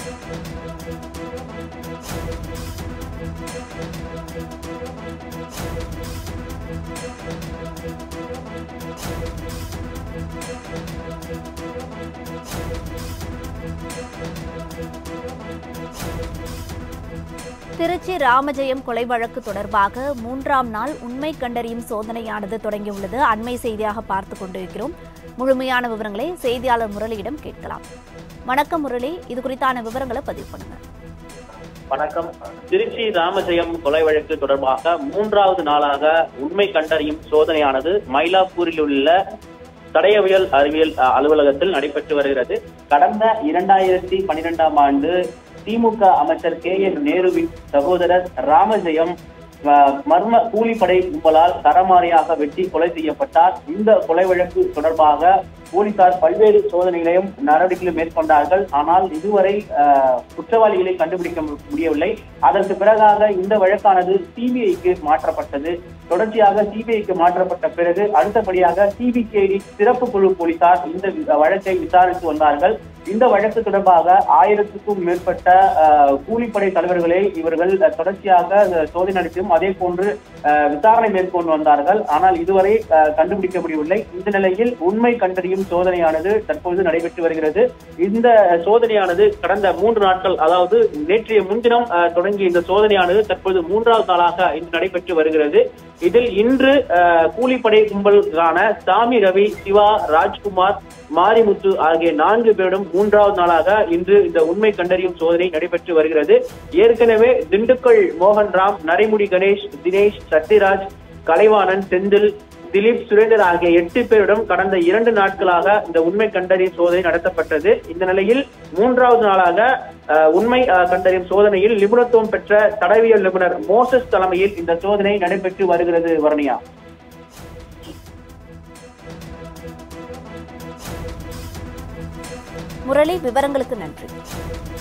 திருச்சி ராமஜெயம் கொலை வழக்கு தொடர்பாக 3ஆம் நாள் உண்மை கண்டறியும் சோதனையானது தொடங்கியுள்ளது. அண்மை செய்தியாக பார்த்துக் கொண்டிருக்கிறோம். முழுமையான விவரங்களை செய்தியாளர் முரளியிடம் கேட்கலாம். வணக்கம் முரளி, இது குறித்தான விவரங்களை பதிவு பண்ணுங்க. வணக்கம். திருச்சி ராமஜெயம் கொலை வழக்கு தொடர்பாக 3வது நாளாக உண்மை கண்டறியும் சோதனையானது மயிலாப்பூரில் உள்ள தடயவியல் அறிவியல் அலுவலகத்தில் நடைபெற்று வருகிறது. கடந்த 2012ஆம் ஆண்டு திமுக அமைச்சர் KN நேருவின் சகோதரர் ராமஜெயம் மர்ம கூலிப்படை கும்பலால் சரமாரியாக வெட்டி கொலை செய்யப்பட்டார். இந்த கொலை வழக்கு தொடர்பாக போலீசார் பல்வேறு சோதனைகளையும் நடவடிக்கைகளை மேற்கொண்டார்கள். ஆனால் இதுவரை குற்றவாளிகளை கண்டுபிடிக்க முடியவில்லை. அதற்கு பிறகாக இந்த வழக்கானது CBIக்கு மாற்றப்பட்டது. தொடர்ச்சியாக CBIக்கு மாற்றப்பட்ட பிறகு அடுத்தபடியாக CBCID சிறப்பு குழு போலீசார் இந்த வழக்கை விசாரித்து வந்தார்கள். இந்த வழக்கு தொடர்பாக 1000க்கும் மேற்பட்ட கூலிப்படை தலைவர்களை இவர்கள் தொடர்ச்சியாக சோதனை நடத்தியும் அதே போன்று விசாரணை மேற்கொண்டு வந்தார்கள். ஆனால் இதுவரை கண்டுபிடிக்க முடியவில்லை. இந்த நிலையில் உண்மை கண்டறியும் சோதனையானது தற்போது நடைபெற்று வருகிறது. இந்த சோதனையானது கடந்த 3 நாட்கள், அதாவது நேற்றைய முன்தினம் தொடங்கிய இந்த சோதனையானது தற்போது 3வது நாளாக இன்று நடைபெற்று வருகிறது. இதில் இன்று கூலிப்படை கும்பலுக்கான சாமி, ரவி, சிவா, ராஜ்குமார், மாரிமுத்து ஆகிய 4 பேரும் 3வது நாளாக இன்று இந்த உண்மை கண்டறியும் சோதனை நடைபெற்று வருகிறது. ஏற்கனவே திண்டுக்கல் மோகன்ராம், நரைமுடி கணேஷ், தினேஷ், சத்யராஜ், கலைவாணன், செந்தில், திலீப், சுரேந்தர் ஆகிய 8 பேரிடம் கடந்த 2 நாட்களாக இந்த உண்மை கண்டறியும் சோதனை நடத்தப்பட்டது. இந்த நிலையில் 3வது நாளாக உண்மை கண்டறியும் சோதனையில் நிபுணத்துவம் பெற்ற தடயவியல் நிபுணர் மோசஸ் தலைமையில் இந்த சோதனை நடைபெற்று வருகிறது. வர்ணியா. முரளி, விவரங்களுக்கு நன்றி.